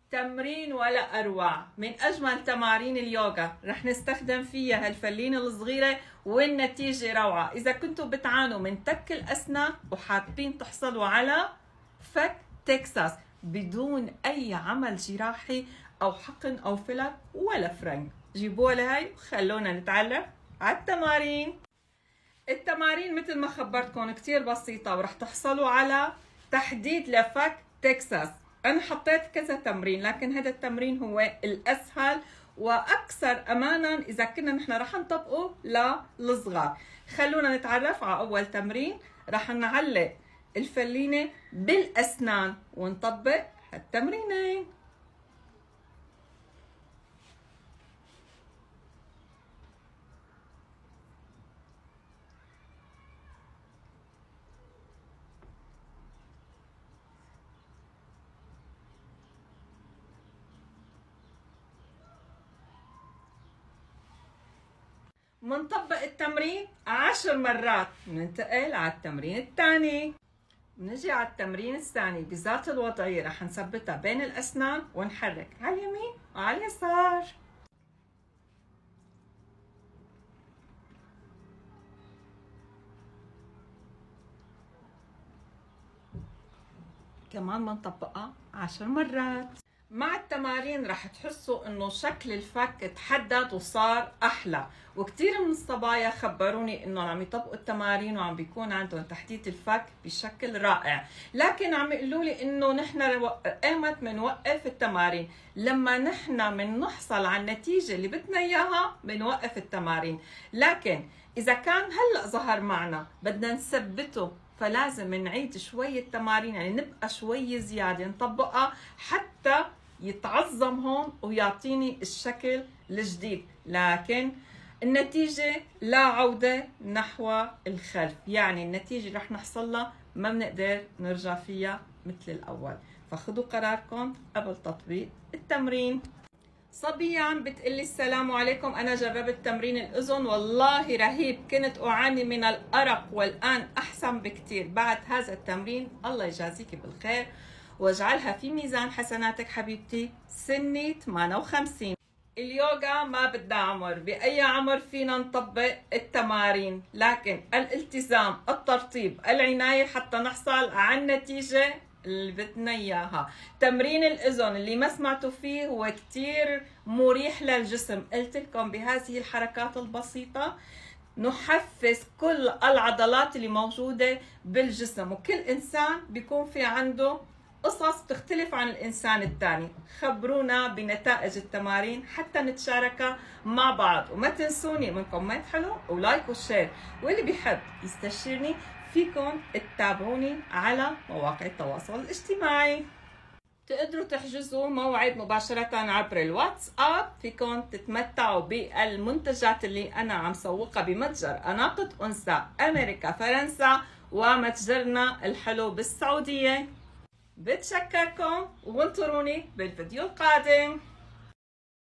تمرين ولا أروع من أجمل تمارين اليوغا. رح نستخدم فيها هالفلينة الصغيرة والنتيجة روعة. إذا كنتوا بتعانوا من تك الأسنان وحابين تحصلوا على فك تكساس بدون أي عمل جراحي أو حقن أو فيلر ولا فرنك، جيبوها لهي وخلونا نتعرف على التمارين. التمارين مثل ما خبرتكم كتير بسيطة ورح تحصلوا على تحديد لفك تكساس. أنا حطيت كذا تمرين لكن هذا التمرين هو الأسهل وأكثر أماناً إذا كنا نحن رح نطبقه للصغار. خلونا نتعرف على أول تمرين. رح نعلق الفلينة بالأسنان ونطبق هالتمرينين. منطبق التمرين 10 مرات. ننتقل على التمرين الثاني. بنجي على التمرين الثاني بذات الوضعية رح نثبتها بين الأسنان ونحرك على اليمين وعلى اليسار. كمان بنطبقها 10 مرات. مع التمارين رح تحسوا انه شكل الفك تحدد وصار احلى، وكثير من الصبايا خبروني انه عم يطبقوا التمارين وعم بيكون عندهم تحديد الفك بشكل رائع، لكن عم يقولوا لي انه نحن ايمت بنوقف التمارين؟ لما نحن بنحصل على النتيجه اللي بدنا اياها بنوقف التمارين، لكن اذا كان هلا ظهر معنا بدنا نثبته فلازم نعيد شوية تمارين، يعني نبقى شوي زيادة نطبقها حتى يتعظم هون ويعطيني الشكل الجديد، لكن النتيجة لا عودة نحو الخلف، يعني النتيجة رح نحصلها ما بنقدر نرجع فيها مثل الأول. فخذوا قراركم قبل تطبيق التمرين. صبية عم بتقلي السلام عليكم، أنا جربت تمرين الأذن والله رهيب، كنت أعاني من الأرق والآن أحسن بكتير بعد هذا التمرين. الله يجازيك بالخير واجعلها في ميزان حسناتك حبيبتي. سني 58. اليوغا ما بدها عمر، بأي عمر فينا نطبق التمارين، لكن الالتزام، الترطيب، العناية حتى نحصل على النتيجة اللي بدنا اياها. تمرين الاذن اللي ما سمعتوا فيه هو كتير مريح للجسم، قلت لكم بهذه الحركات البسيطة نحفز كل العضلات اللي موجودة بالجسم، وكل انسان بيكون في عنده قصص بتختلف عن الانسان الثاني. خبرونا بنتائج التمارين حتى نتشاركها مع بعض، وما تنسوني من كومنت حلو ولايك وشير، واللي بيحب يستشيرني فيكم تتابعوني على مواقع التواصل الاجتماعي. تقدروا تحجزوا موعد مباشرة عبر الواتساب، فيكم تتمتعوا بالمنتجات اللي أنا عم سوقها بمتجر أناقة أنثى أمريكا فرنسا ومتجرنا الحلو بالسعودية. بتشكركم وانطروني بالفيديو القادم.